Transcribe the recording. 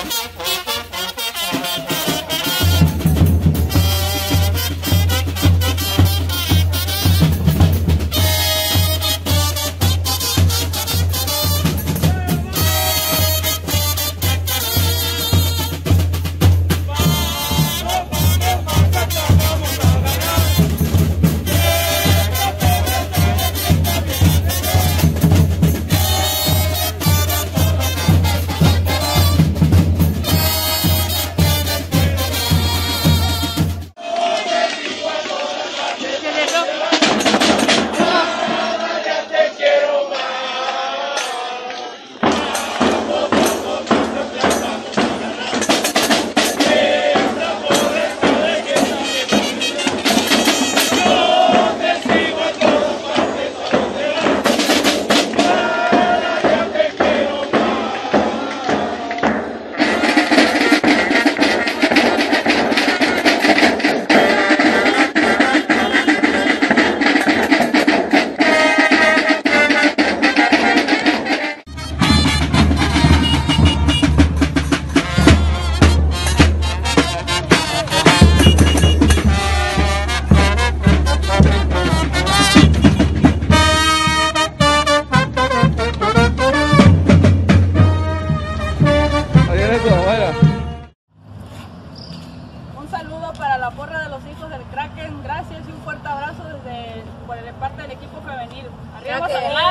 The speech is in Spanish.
Un saludo para la porra de los hijos del Kraken, gracias y un fuerte abrazo por parte del equipo femenil. ¡Arriba Mazatlán!